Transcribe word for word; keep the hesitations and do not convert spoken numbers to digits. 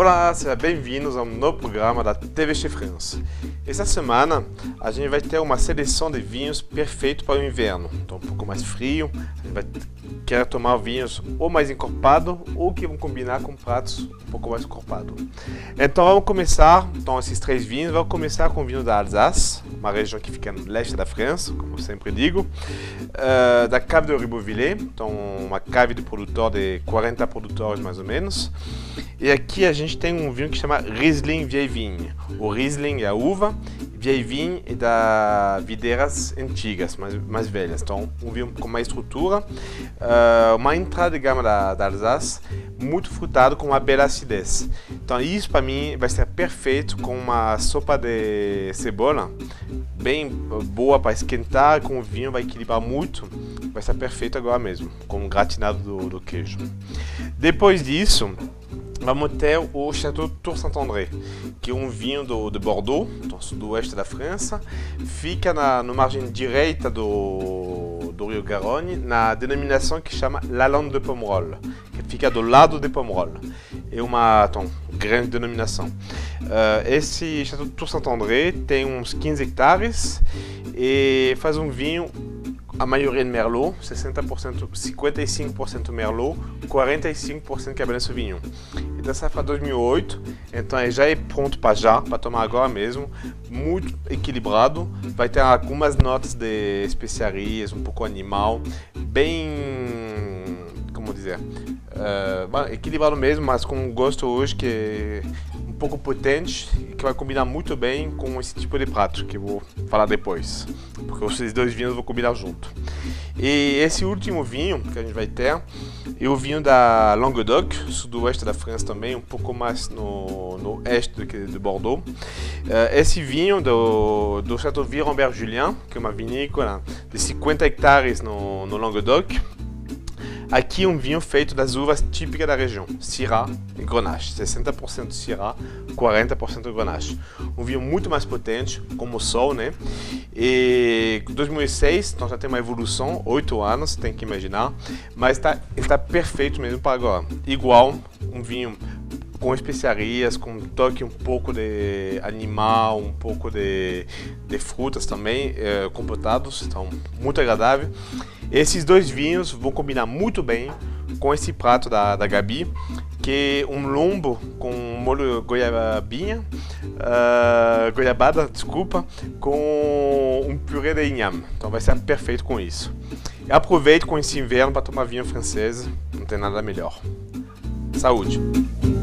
Olá, sejam bem-vindos a um novo programa da T V Chez France. Essa semana a gente vai ter uma seleção de vinhos perfeitos para o inverno. Então, um pouco mais frio, a gente vai querer tomar vinhos ou mais encorpados ou que vão combinar com pratos um pouco mais encorpados. Então, vamos começar, então esses três vinhos, vamos começar com o vinho da Alsace, uma região que fica no leste da França, como eu sempre digo, uh, da cave de Ribeauvillé, então uma cave de produtor de quarenta produtores mais ou menos. E aqui a gente tem um vinho que chama Riesling Vieille Vigne. O Riesling é a uva, Vieille Vigne é da videiras antigas, mais, mais velhas. Então, um vinho com mais estrutura, uh, uma entrada de gama da, da Alsace, muito frutado com uma bela acidez. Então, isso para mim vai ser perfeito com uma sopa de cebola, bem boa para esquentar, com o vinho vai equilibrar muito. Vai ser perfeito agora mesmo, com o gratinado do, do queijo. Depois disso, vamos ter o Château Tour Saint-André, que é um vinho do, de Bordeaux, do sudoeste da França, fica na, na margem direita do, do Rio Garonne, na denominação que chama La Lande de Pomerol, que fica do lado de Pomerol. É uma então, grande denominação. Uh, esse Château Tour Saint-André tem uns quinze hectares e faz um vinho, a maioria de Merlot, sessenta por cento, cinquenta e cinco por cento Merlot, quarenta e cinco por cento Cabernet Sauvignon. E da safra dois mil e oito, então já é pronto para já, para tomar agora mesmo, muito equilibrado, vai ter algumas notas de especiarias, um pouco animal, bem, como dizer, uh, equilibrado mesmo, mas com um gosto hoje que é um pouco potente e que vai combinar muito bem com esse tipo de prato que eu vou falar depois, porque esses dois vinhos vão combinar junto. E esse último vinho que a gente vai ter é o vinho da Languedoc, sudoeste da França também, um pouco mais no, no este do que de Bordeaux. Esse vinho do, do Château Virambert-Julien, que é uma vinícola de cinquenta hectares no, no Languedoc. Aqui um vinho feito das uvas típicas da região, Syrah e Grenache, sessenta por cento Syrah, quarenta por cento Grenache. Um vinho muito mais potente, como o sol, né? E dois mil e seis, então já tem uma evolução, oito anos, tem que imaginar, mas está tá perfeito mesmo para agora. Igual um vinho com especiarias, com um toque um pouco de animal, um pouco de, de frutas também, é, compotados, então muito agradável. Esses dois vinhos vão combinar muito bem com esse prato da, da Gabi, que é um lombo com molho goiabinha, uh, goiabada, desculpa, com um purê de inhame. Então vai ser perfeito com isso. E aproveite com esse inverno para tomar vinho francês, não tem nada melhor. Saúde!